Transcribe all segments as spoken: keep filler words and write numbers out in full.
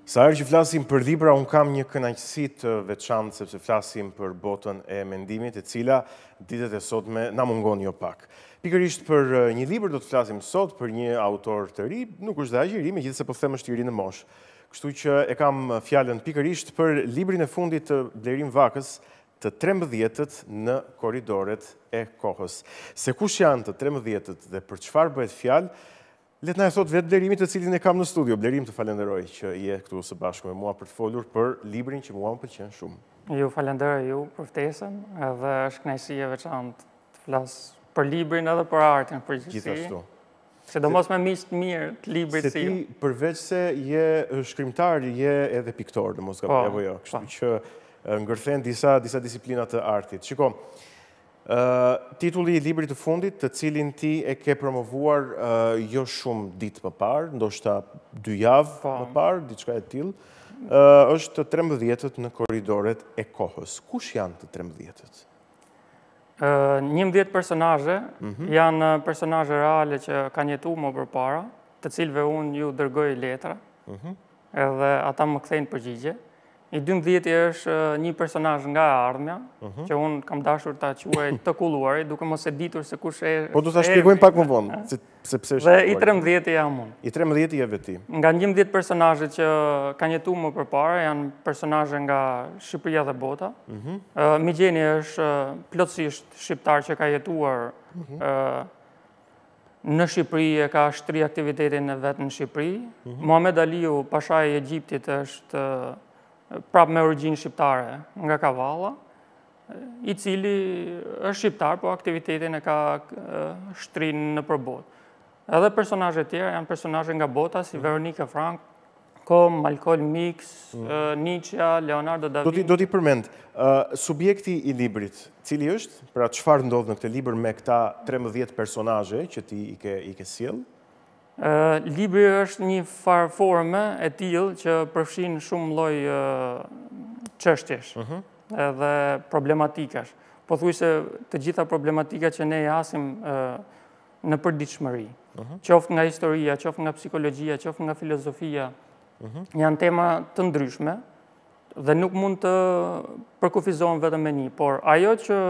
Sa herë që flasim për libra, unë kam një kënaqësi të veçantë sepse flasim për botën e mendimit, e cila ditët e sotme na mungon jo pak. Pikërisht për një libër do të flasim sot, për një autor të ri, nuk është dhe aq i ri, megjithëse po them është i ri në moshë. Kështu që e kam fjalën pikërisht për librin e fundit të Blerim Vakës, të trembëdhjetët në korridoret e kohës. Se kush janë të trembëdhjetët dhe për çfarë bëhet fjalë, le të na e thot vetë Blerimi, të cilin e kam në studio. Blerim, të falenderoj që je këtu së bashku me mua për të folur për librin që mua më pëlqen shumë. Ju falenderoj ju për ftesën, edhe është kënaqësi e veçantë të flas për librin edhe për artin përgjithësi. Gjithashtu. Sidomos me miq të mirë të librit si ju. Se ti përveç se je shkrimtar, je edhe piktor, dhe mos gaboj apo jo. Kështu që ngërthen disa disa disiplina të artit. Shiko, Uh, titulli i librit të fundit, të cilin ti e ke promovuar uh, jo shumë ditë më parë, ndoshta dy javë më parë, diçka e tillë, uh, është të trembëdhjetët në korridoret e kohës. Kush janë të trembëdhjetët? Uh, njëmbëdhjetë personazhe mm-hmm. janë personazhe reale që kanë jetuar më përpara, të cilëve unë ju dërgoj letra, mm-hmm. edhe ata më kthejnë përgjigje. I dymbëdhjeti është një personazh nga e ardhmja, uh-huh. që unë kam dashur ta quaj të kulluari, duke mos e ditur se kush e... Po do ta shpjegojmë pak më vonë, sepse është... Dhe i trembëdhjeti jam unë. I trembëdhjeti je vetë ti. Nga njëmbëdhjetë personazhe që kanë jetuar më përpara, janë personazhe nga Shqipëria dhe bota. Uh-huh. Uh, Migjeni është plotësisht shqiptar që ka jetuar uh-huh. uh, në Shqipëri, e ka shtri aktivitetin e vet në Shqipëri. Uh-huh. Muhamet Aliu, pashaji i Egjiptit, është prap me origjinë shqiptare nga Kavalla, i cili është shqiptar, po aktivitetin e ka shtrin në përbot. Edhe personazhe tjera janë personazhe nga bota, si Veronika Franco, Malcolm X, mm. Nietzsche, Leonardo da Vinci. Do t'i përmend, uh, subjekti i librit, cili është, pra çfarë ndodh në këtë libër me këta trembëdhjetë personazhe që ti i ke, i ke sjell? Uh, libri është një farë forme e tillë që përfshin shumë lloj çështjesh uh, uh-huh. edhe problematikash. Pothuajse të gjitha problematikat që ne jasim uh, në përditshmëri, uh-huh. qoftë nga historia, qoftë nga psikologjia, qoftë nga filozofia, uh-huh. janë tema të ndryshme dhe nuk mund të përkufizohen vetëm me një, por ajo që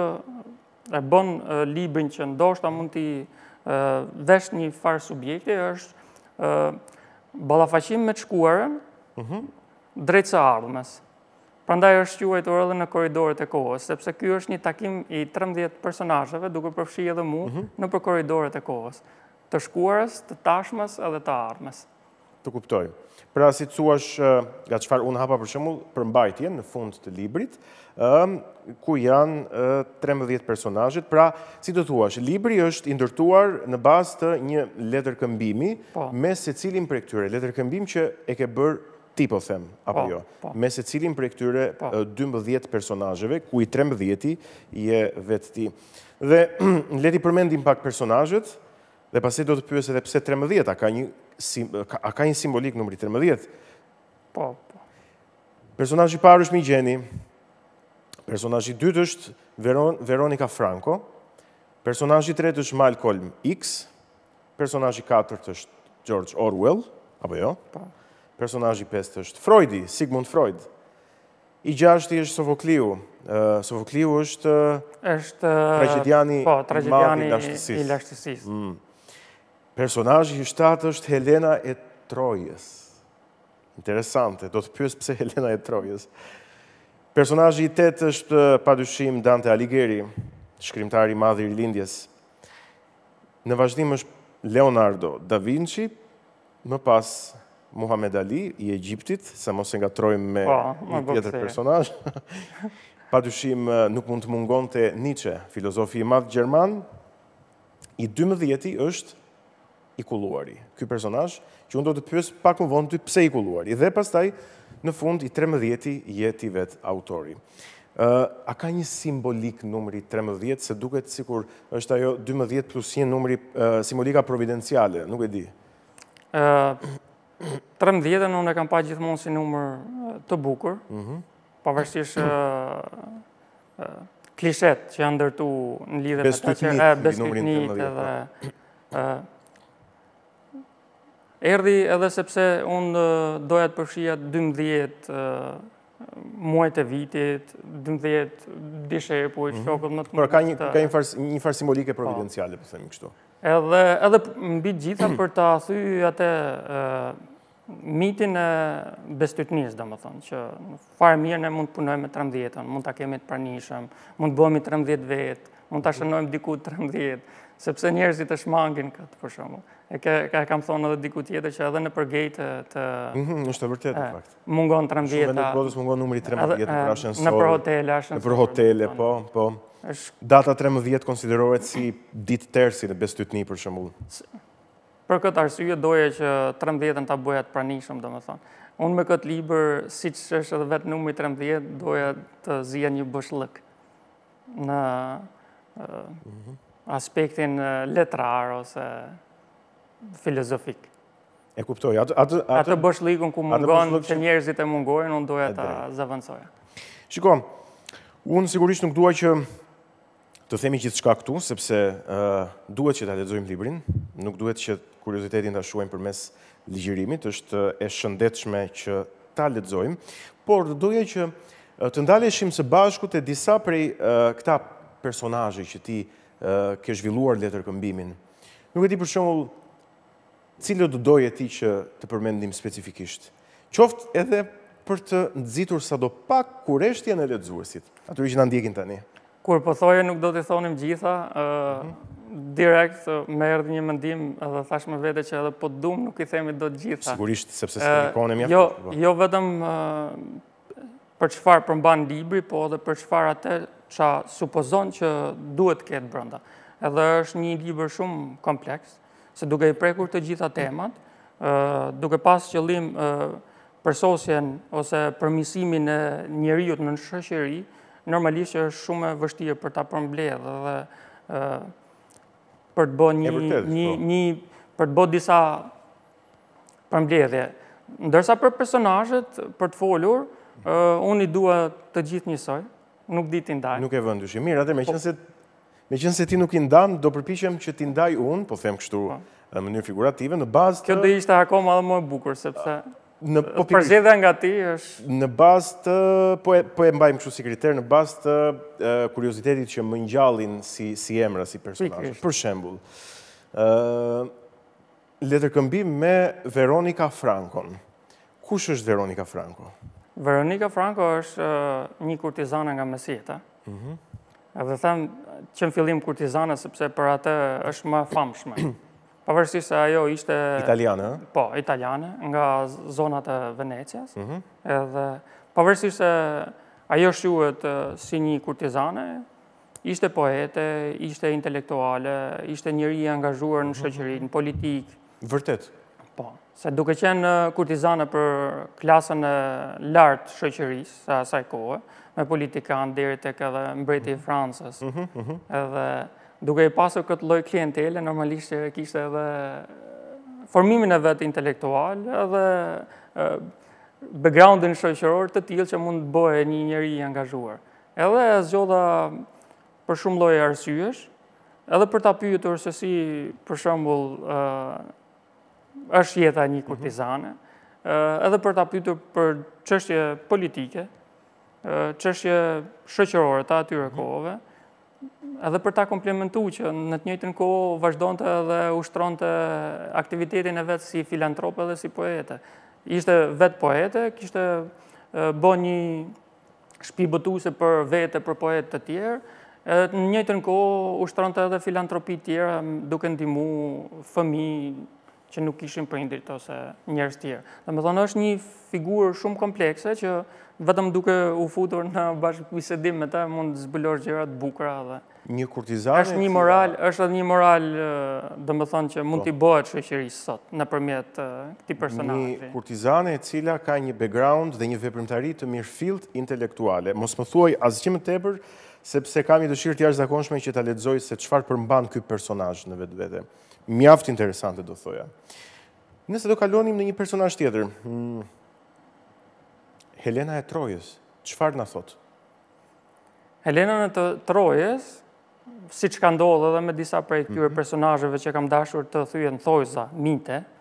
e bën uh, librin që ndoshta mund t'i Uh, vesh një farë subjekti është uh, ballafaqim me të shkuarën uh-huh. drejt së ardhmes. Prandaj është quajtur edhe në korridoret e kohës, sepse ky është një takim i trembëdhjetë personazheve, duke përfshirë edhe mua uh-huh. nëpër korridoret e kohës, të shkuarës, të tashmes edhe të ardhmes. Të kuptoj. Pra, si thuash, nga çfarë unë hapa për shembull përmbajtjen në fund të librit, um, ku janë trembëdhjetë personazhet. Pra, si do thuash, libri është i ndërtuar në bazë të një letërkëmbimi po. me secilin prej këtyre, letërkëmbim që e ke bërë ti, po them, apo po, jo, po. me secilin prej këtyre po. dymbëdhjetë personazheve, ku i trembëdhjeti je vetë ti. Dhe le ti përmendim pak personazhet, dhe pasi do të pyes edhe pse trembëdhjetë, a ka një a ka një simbolik numri trembëdhjetë? Po, po. Personazhi i parë është Migjeni, personazhi i dytë është Veron, Veronika Franco, personazhi i tretë është Malcolm X, personazhi i katërt është George Orwell, apo jo? Po. Personazhi i pestë është Freudi, Sigmund Freud. I gjashti është Sofokliu. Uh, Sofokliu është është tragediani po, tragediani i lashtësisë. I lashtësisë. Mm. Personazhi i shtatë është Helena e Trojës. Interesante, do të pyes pse Helena e Trojës. Personazhi i tetë është padyshim Dante Alighieri, shkrimtari i madh i rilindjes. Në vazhdim është Leonardo da Vinci, më pas Muhamet Ali i Egjiptit, sa mos e ngatrojmë me po, një tjetër personazh. Padyshim nuk mund të mungonte Nietzsche, filozofi i madh gjerman. I dymbëdhjeti është i kulluari. Ky personazh që unë do të pyes pak më vonë ty pse i kulluari. Dhe pastaj në fund i trembëdhjeti je ti vet autori. Uh, a ka një simbolik numri trembëdhjetë, se duket sikur është ajo dymbëdhjetë plus një numri uh, simbolika providenciale, nuk e di. Uh, trembëdhjetën unë e kam pa gjithmonë si numër të bukur, uh-huh. pavarësisht uh, uh, klishet që janë ndërtu në lidhje me ata që e bes piknik edhe uh, Erdhi edhe sepse unë doja të përfshija dymbëdhjetë muajt e vitit, dymbëdhjetë dishepuj, shokët më të Por ka një ka një farë një farë simbolike providenciale, po themi kështu. Edhe edhe mbi gjitha për ta thyer atë mitin e bestytnisë, domethënë, që në fare mirë ne mund të punojmë me trembëdhjetën, mund ta kemi të pranishëm, mund të bëhemi trembëdhjetë vet, mund ta shënojmë diku trembëdhjetë, sepse njerëzit e shmangin këtë për shembull. E ke, ka kam thonë edhe diku tjetër që edhe në përgejtë të Mhm, është e vërtetë në fakt. mungon trembëdhjeta. Shumë në botës mungon numri trembëdhjetë për ashensor. Në për hotele, ashensor. Në për hotele, po, po. Data trembëdhjetë konsiderohet si ditë tersi në bestytni për shembull. Për këtë arsye doja që trembëdhjetën ta bëja të pranishëm, domethënë. Unë me këtë libër, siç është edhe vetë numri trembëdhjetë, doja të zija një bëshllëk në aspektin letrar ose filozofik. E kuptoj. Atë atë atë bëshllikun ku mungon që njerëzit e mungojnë, unë doja ta zëvendësoja. Shiko, unë sigurisht nuk dua që të themi gjithçka këtu, sepse uh, duhet që ta lexojmë librin, nuk duhet që kuriozitetin ta shuajmë përmes ligjërimit, është e shëndetshme që ta lexojmë, por doja që uh, të ndaleshim së bashku te disa prej uh, këta personazhe që ti uh, ke zhvilluar letërkëmbimin. Nuk e di për shembull cilët do doje ti që të përmendim specifikisht. Qoftë edhe për të nxitur sadopak kureshtjen e lexuesit, atyre që na ndjekin tani. Kur po thoje nuk do t'i thonim gjitha, uh, direkt më erdhi një mendim edhe thash me vete që edhe po dum nuk i themi dot gjitha. Sigurisht, sepse s'kemi kohën e mjaftuar. Jo, jo vetëm uh, për çfarë përmban libri, po edhe për çfarë atë ça supozon që duhet të ketë brenda. Edhe është një libër shumë kompleks, se duke i prekur të gjitha temat, uh, duke pas qëllim uh, përsosjen ose përmirësimin e njeriut në shoqëri, normalisht që është shumë e vështirë për ta përmbledhë dhe uh, për të bërë një, një, një për të bërë disa përmbledhje. Ndërsa për personazhet, për të folur, uh, unë i dua të gjithë njësoj, nuk di t'i ndaj. Nuk e vën dyshim. Mirë, atë meqense meqense ti nuk i ndan, do përpiqem që t'i ndaj unë, po them kështu në mënyrë figurative, në bazë të... Kjo do ishte akoma edhe më e bukur, sepse në po përzgjedhja nga ti është në bazë të po e po e mbajmë kështu si kriter në bazë të uh, kuriozitetit që më ngjallin si si emra, si personazhe. Për shembull, ë uh, letërkëmbim me Veronika Frankon. Kush është Veronika Franko? Veronika Franko është uh, një kurtizane nga Mesjeta. Mhm. Edhe them që në fillim kurtizane sepse për atë është më famshme. Pavarësisht se ajo ishte... Italiane, ë? Po, italiane, nga zonat e Venecias. Mm -hmm. Edhe pavarësisht se ajo shuhet si një kurtizane, ishte poete, ishte intelektuale, ishte njëri i angazhuar në shoqëri, në politikë. Vërtet? Po, se duke qenë kurtizane për klasën e lartë shoqërisë së asaj kohe, me politikanë deri tek edhe mbreti i Francës. Mm -hmm. Edhe duke i pasur këtë lloj klientele, normalisht që kishte edhe formimin e vetë intelektual, edhe backgroundin shoqëror të tillë që mund të bëhe një njeri i angazhuar. Edhe e zgjodha për shumë lloje arsyesh, edhe për ta pyetur se si, për shembull, është jeta e një kurtizane, edhe për ta pyetur për çështje politike, çështje shoqërore të atyre kohëve, edhe për ta komplementuar që në të njëjtën kohë vazhdonte edhe ushtronte aktivitetin e vet si filantrope dhe si poete. Ishte vet poete, kishte bë një shtëpi botuese për vete, për poetë të tjerë, në të njëjtën kohë ushtronte edhe filantropi të tjera duke ndihmuar fëmijë që nuk kishin prindrit ose njerëz të tjerë. Domethënë është një figurë shumë komplekse që vetëm duke u futur në bashkëbisedim me ta mund të zbulosh gjëra të bukura dhe një kurtizane është një moral, është edhe një moral, domethënë që mund t'i bëhet shoqërisë sot nëpërmjet këtij personazhi. Një kurtizane e cila ka një background dhe një veprimtari të mirëfillt intelektuale. Mos më thuaj asgjë më tepër, sepse kam një dëshirë të jashtëzakonshme që ta lexoj se çfarë përmban ky personazh në vetvete. Mjaft interesante do thoja. Nëse do kalonim në një personazh tjetër, hmm, Helena e Trojës, çfarë na thot? Helena e Trojës, siç ka ndodhur edhe me disa prej këtyre personazheve që kam dashur të thyen thojza mite,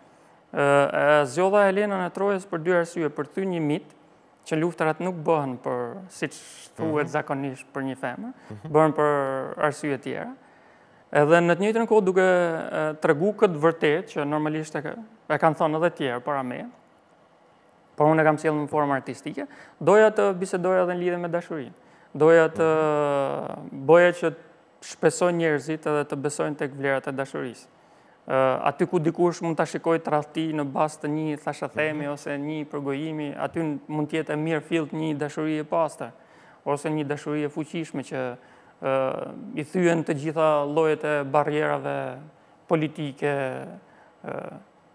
E zgjodha Helenën e Trojës për dy arsye, për kthy një mit që luftrat nuk bëhen për, siç thuhet zakonisht, për një femër, bëhen për arsye tjera. Edhe në të njëjtën kohë duke tregu këtë vërtet që normalisht e, e kanë thënë edhe tjerë para me, por unë e kam sjellë në formë artistike, doja të bisedoja edhe në lidhje me dashurinë. Doja të bëja që shpesoj njerëzit edhe të besojnë tek vlerat e dashurisë. Uh, aty ku dikush mund ta shikojë tradhti në bazë të një thashëthemi mm-hmm. ose një përgojimi, aty mund të jetë e mirë fillt një dashuri e pastër, ose një dashuri e fuqishme që uh, i thyen të gjitha llojet e barrierave politike, uh,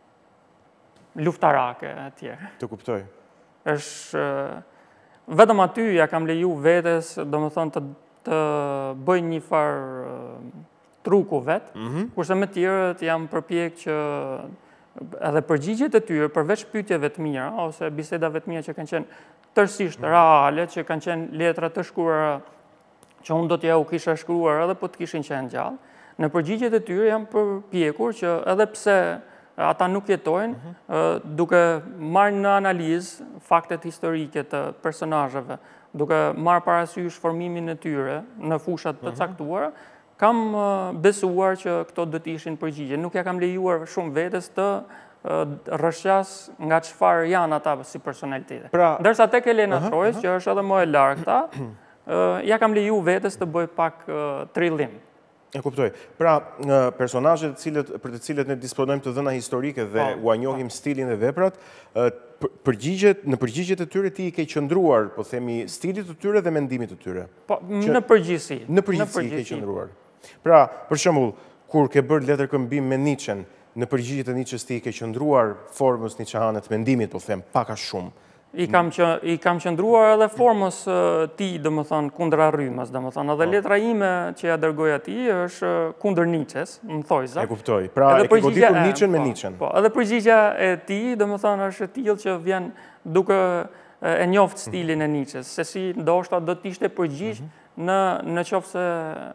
luftarake etj. Të kuptoj. Është uh, vetëm aty ja kam leju vetes, domethënë të të bëj një farë uh, truku vetë, mm -hmm. kurse me tjerët jam përpjek që edhe përgjigjet e tyre, përveç pyetjeve të mira, ose bisedave të mira që kanë qenë tërësisht reale, që kanë qenë letra të shkruara që unë do t'ja u kisha shkruar edhe po të kishin qenë gjallë, në përgjigjet e tyre jam përpjekur që edhe pse ata nuk jetojnë, mm -hmm. duke marrë në analizë faktet historike të personazheve, duke marrë parasysh formimin e tyre në fushat të caktuara, mm -hmm. kam besuar që këto do të ishin përgjigje. Nuk ja kam lejuar shumë vetes të rrëshqas nga çfarë janë ata si personalitete. Pra, ndërsa tek Helena uh -huh, Trojës, uh -huh. që është edhe më e largëta, ja kam leju vetes të bëj pak trillim. E kuptoj. Pra, personazhet cilët, për të cilët ne disponojmë të dhëna historike dhe pa, ua njohim pa. stilin dhe veprat, përgjigjet, në përgjigjet e tyre ti i ke qëndruar, po themi, stilit të tyre dhe mendimit të tyre. Po, në përgjithësi. Në përgjithësi i ke qëndruar. Pra, për shembull, kur ke bërë letërkëmbim me Nietzschen, në përgjigjet e Nietzsches ti i ke qëndruar formës nietzscheane të mendimit, po them, pak a shumë. I kam, që, i kam qëndruar edhe formës uh, ti, dhe më thonë, kundra rrymës, dhe më thonë, edhe letra ime që ja dërgoj ati është kundër Nietzsches, më thojza. E kuptoj, pra e ke goditur Nietzschen me Nietzschen. Po, edhe përgjigja e ti, dhe më thonë, është tillë që vjen duke e njoft stilin e Nietzsches, se si ndoshta do t'ishte përgjigj mm -hmm. në, në qoftë se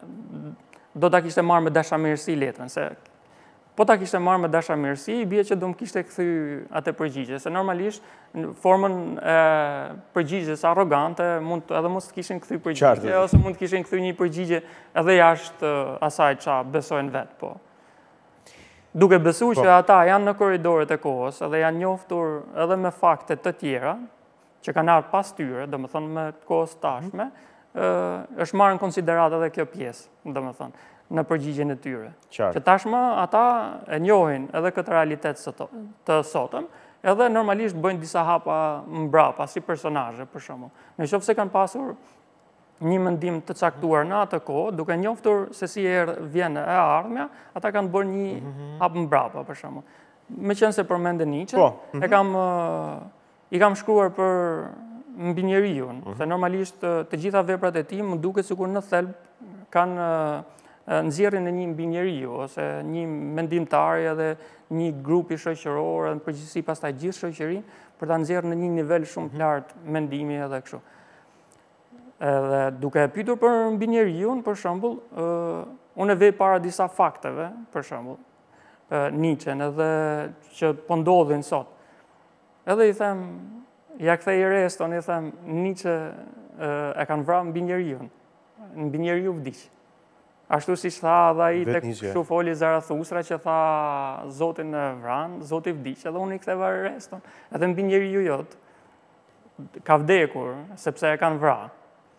do ta kishte marrë me dashamirësi letrën, se po ta kishte marrë me dashamirësi, i bie që do më kishte kthy atë përgjigje, se normalisht në formën e përgjigjes arrogante mund edhe mos të kishin kthy përgjigje, ose mund të kishin kthy një përgjigje edhe jashtë asaj ç'a besojnë vetë, po. Duke besuar që ata janë në korridoret e kohës, edhe janë njoftur edhe me fakte të tjera që kanë ardhur pas tyre, domethënë me kohës tashme, mm -hmm. është marrë në konsiderat edhe kjo pjesë, domethënë në përgjigjen e tyre. Qartë. Që tashmë ata e njohin edhe këtë realitet të sotëm, edhe normalisht bëjnë disa hapa mbrapa si personazhe për shembull. Në qoftë se kanë pasur një mendim të caktuar në atë kohë, duke njoftur se si erë vjen e ardhmja, ata kanë bërë një mm -hmm. hap mbrapa për shembull. Meqense përmendën Nietzsche, po. mm -hmm. e kam uh, i kam shkruar për mbi njeriu, mm -hmm. se normalisht të gjitha veprat e tij më duket sikur në thelb kanë uh, nxjerrin në një mbi njeriu, ose një mendimtar edhe një grupi shoqëror, edhe në përgjithësi pastaj gjithë shoqërinë, për ta nxjerrë në një nivel shumë të lartë mendimi edhe kështu. Edhe duke e pyetur për mbi njeriu, për shembull, uh, unë e vej para disa fakteve, për shembull, uh, Nietzschen, edhe që po ndodhin sot. Edhe i them, ja kthej reston, i them, Nietzsche uh, e kanë vrarë mbi njeriu, mbi njeriu vdiq. Ashtu si që tha dhe i të kështu foli Zarathustra që tha Zotin e vran, Zoti vdiq, edhe unë i ktheva reston. Edhe mbi njeriu jot ka vdekur, sepse e kanë vrarë.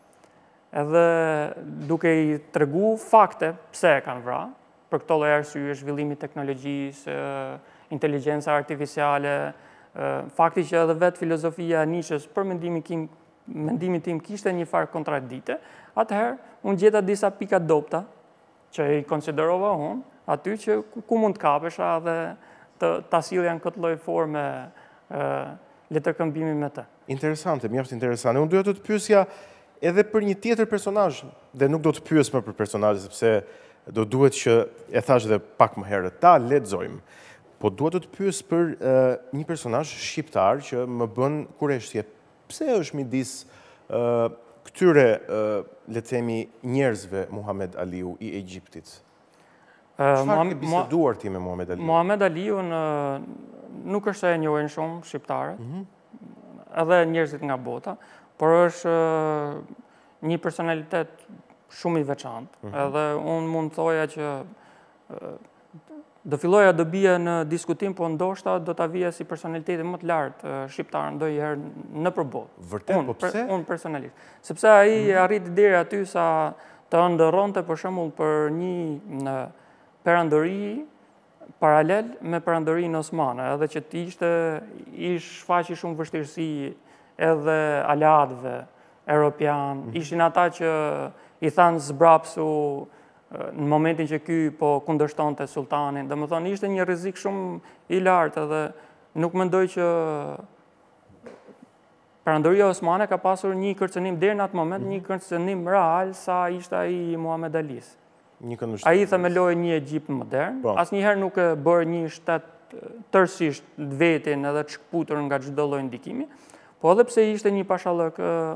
Edhe duke i tregu fakte pse e kanë vrarë, për këto lloj arsye, zhvillimi i teknologjisë, inteligjenca artificiale, fakti që edhe vetë filozofia e Nietzsches për mendimin tim, mendimin tim kishte një farë kontradikte, atëherë unë gjeta disa pika dopta që i konsiderova unë, aty që ku mund të kapesha dhe të ta sillja në këtë lloj forme letërkëmbimi me të. Interesante, mjaft interesante. Unë doja të të pyesja edhe për një tjetër personazh, dhe nuk do të pyes më për personazhe sepse do duhet që e thash edhe pak më herët, ta lexojmë. Po duhet të të pyes për uh, një personazh shqiptar që më bën kurreshtje. Pse është midis uh, këtyre, uh, le të themi, njerëzve Muhamet Aliu i Egjiptit? Çfarë ke biseduar ti me Muhamet Aliu? Muhamet Aliun, uh, nuk është se e njohin shumë shqiptarët, edhe njerëzit nga bota, por është një personalitet shumë i veçantë. Edhe unë mund thoja që do filloja do bie në diskutim, po ndoshta do ta vija si personaliteti më të lartë shqiptar ndonjëherë në përbotë. Vërtet, po pse? Unë personalisht. Sepse ai arriti deri aty sa të ndërronte për shembull për një në perandori paralel me perandorinë osmane, edhe që të ishte i shfaqi shumë vështirësi edhe aleatëve europian, ishin ata që i thanë zbrapsu në momentin që ky po kundërshtonte sultanin. Domethënë ishte një rrezik shumë i lartë edhe nuk mendoj që perandoria osmane ka pasur një kërcënim deri në atë moment, një kërcënim real sa ishte ai Muhamet Alis. Ai themeloi një Egjipt modern, asnjëherë nuk e bërë një shtet tërësisht vetin edhe të shkputur nga çdo lloj ndikimi, po edhe pse ishte një pashallëk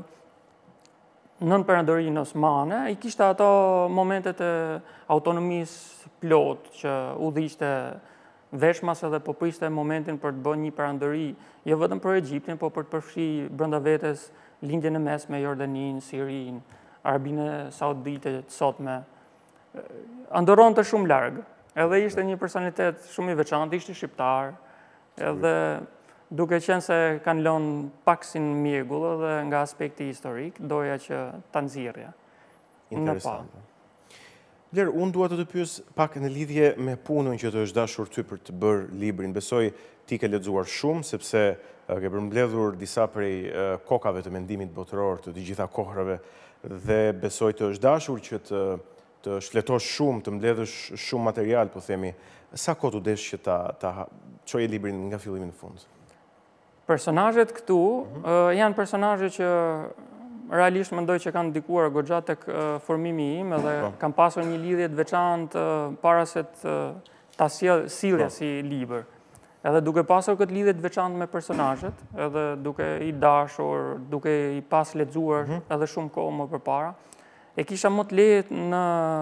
nën perandorinë osmane, i kishte ato momentet e autonomisë plot që udhëhiqte veshmas edhe po priste momentin për të bërë një perandori, jo vetëm për Egjiptin, po për të përfshi brenda vetes lindjen e mesme, Jordaninë, Sirinë, Arabinë Saudite të sotme. Ndërronte shumë larg. Edhe ishte një personalitet shumë i veçantë, ishte shqiptar, edhe duke qenë se kanë lënë pak si në mjegull edhe nga aspekti historik, doja që ta nxirrja. Interesante. Vler, unë dua të të pyes pak në lidhje me punën që të është dashur ty për të bërë librin. Besoj ti ke lexuar shumë, sepse ke përmbledhur disa prej kokave të mendimit botëror të të gjitha kohrave dhe besoj të është dashur që të të shletosh shumë, të mbledhësh shumë material, po themi. Sa kohë të desh që ta ta çoje librin nga fillimi në fund? Personazhet këtu janë personazhe që realisht mendoj që kanë ndikuar goxha tek formimi im edhe kam pasur një lidhje të veçantë para se të ta sillja si libër. Edhe duke pasur këtë lidhje të veçantë me personazhet, edhe duke i dashur, duke i pas lexuar edhe shumë kohë më përpara, e kisha më të lehtë në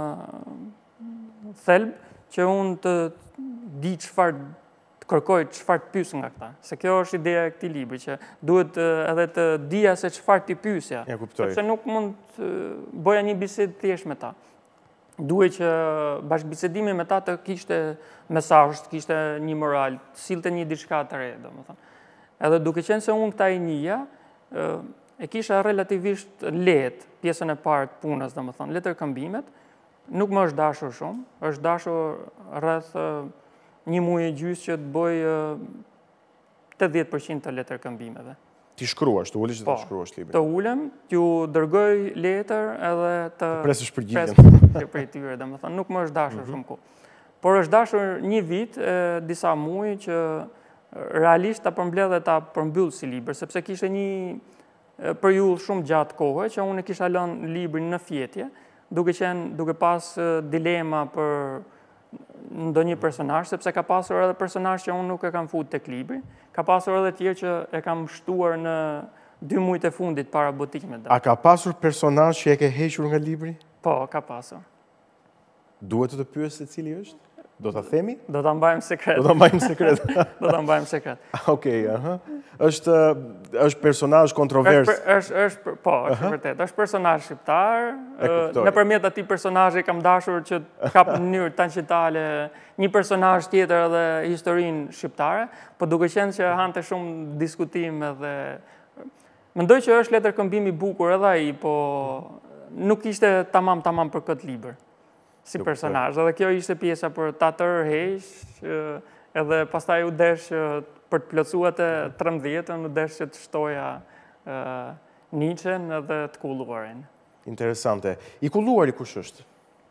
thelb që unë të di çfarë të kërkoj, çfarë të pyes nga këta. Se kjo është ideja e këtij libri, që duhet edhe të dija se çfarë ti pyesja. Ja kuptoj. Sepse nuk mund të bëja një bisedë thjesht me ta. Duhet që bashkëbisedimi me ta të kishte mesazh, të kishte një moral, të sillte një diçka të re, domethënë. Edhe duke qenë se unë këta i njihja, e kisha relativisht lehtë pjesën e parë të punës, domethënë, letërkëmbimet, nuk më është dashur shumë, është dashur rreth një muaj e gjysmë që të bëj tetëdhjetë përqind të letërkëmbimeve. Ti shkruash, të ulesh dhe të shkruash librin. Të ulem, t'ju dërgoj letër edhe të presësh përgjigjen prej tyre, domethënë, nuk më është dashur shumë kohë. Por është dashur një vit, disa muaj që realisht ta përmbledh dhe ta përmbyll si libër, sepse kishte një periudhë shumë gjatë kohë që unë kisha lënë librin në fjetje, duke qenë duke pas dilema për ndonjë personazh, sepse ka pasur edhe personazh që unë nuk e kam futur tek libri, ka pasur edhe tjerë që e kam shtuar në dy muajt e fundit para botimit. A ka pasur personazh që e ke hequr nga libri? Po, ka pasur. Duhet të të pyes se cili është? Do ta themi? Do ta mbajmë sekret. Do ta mbajmë sekret. Do ta mbajmë sekret. Okej, aha. Është është personazh kontrovers. Është është po, është vërtet. Është personazh shqiptar. Nëpërmjet atij personazhi kam dashur që të kap në mënyrë tangjentale një personazh tjetër edhe historinë shqiptare, po duke qenë që hante shumë diskutim edhe mendoj që është letërkëmbim i bukur edhe ai, po nuk ishte tamam tamam për këtë libër. Si personazh, edhe kjo ishte pjesa për ta tërheq, edhe pastaj u desh për të plotësuar të trembëdhjetën, u desh që të shtoja Nietzschen edhe të kulluarin. Interesante. I kulluari kush është?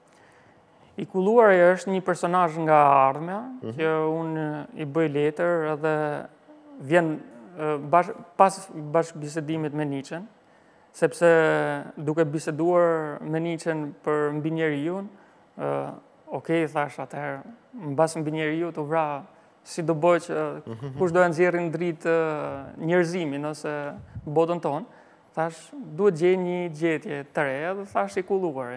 I kulluari është një personazh nga ardhmja, që unë i bëj letër edhe vjen pas bashkëbisedimit me Nietzschen, sepse duke biseduar me Nietzschen për mbi njeriu, Uh, Okej, thash atëherë, mbas mbi njeriu të vra, si do bëj që kush do e nxjerrin dritë uh, njerëzimin ose botën tonë, thash duhet gjej një gjetje të re, dhe thash i kulluari.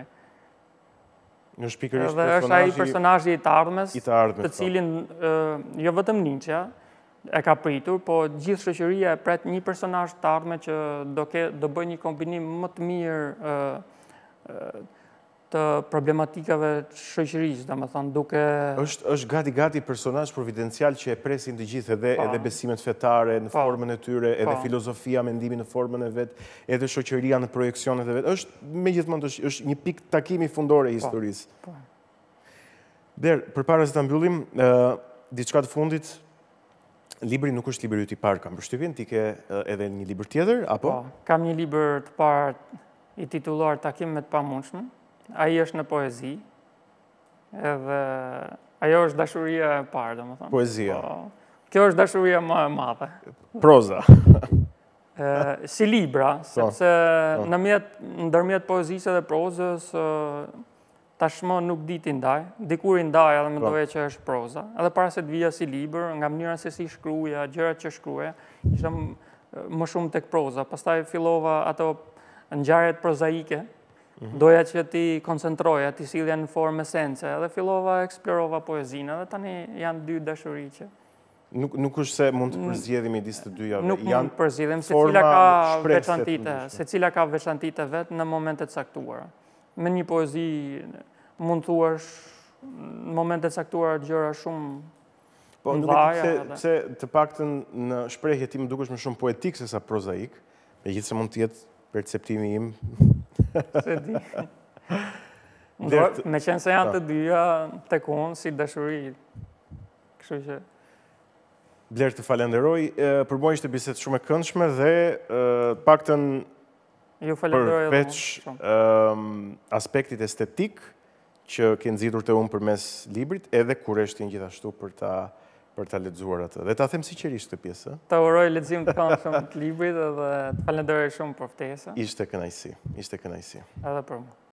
Është pikërisht personazhi, është ai personazhi i të ardhmes, i të ardhmes, të cilin uh, jo vetëm Nietzsche, e ka pritur, po gjithë shoqëria e pret një personazh të ardhme që do ke do bëjë një kombinim më të mirë të problematikave të shoqërisë, domethënë duke është është gati-gati personazh providencial që e presin të gjithë edhe edhe besimet fetare në formën e tyre, edhe filozofia, mendimi në formën e vet, edhe shoqëria në projeksionet e vet. Është megjithmonë është, është një pikë takimi fundore e historisë. Der, përpara se ta mbyllim, uh, diçka të fundit, libri nuk është libri yt i parë, kam përshtypjen, ti ke uh, edhe një libër tjetër apo? Po, kam një libër të parë i titulluar Takim me të pamundshme. Ai është në poezi, edhe ajo është dashuria e parë, domethënë. Poezia. Po, kjo është dashuria më e madhe. Proza. e, si libra, sepse po. në mjet, ndërmjet poezisë dhe prozës, tashmë nuk di ti ndaj, dikur i ndaj edhe mendoja që është proza. Edhe para se të vija si libër, nga mënyra se si shkruaja, gjërat që shkruaja, isha më shumë tek proza. Pastaj fillova ato ngjarjet prozaike. Doja që ti koncentroja, ti sillja në formë esence, edhe fillova eksplorova poezinë, edhe tani janë dy dashuri që Nuk, nuk është se mund të përzgjedhim midis të dyjave. Nuk mund të përzgjedhim, secila ka veçantitë, secila ka veçantitë vet në momente të caktuara. Me një poezi mund thuash në momente të caktuara gjëra shumë po, nuk e di pse të paktën në shprehje ti më dukesh më shumë poetik se sa prozaik, megjithëse mund të jetë perceptimi im. Se di. Me qenë se janë të dyja tek unë si dashuri. Kështu që Bler, të falenderoj, për mua ishte bisedë shumë e këndshme dhe paktën përveç aspektit estetik që ke nxitur te unë përmes librit, edhe kureshtin gjithashtu për ta për ta lexuar atë. Dhe ta them sinqerisht këtë pjesë. Ta uroj lexim të këndshëm të librit dhe të falenderoj shumë për ftesën. Ishte kënaqësi, ishte kënaqësi. Edhe për mua.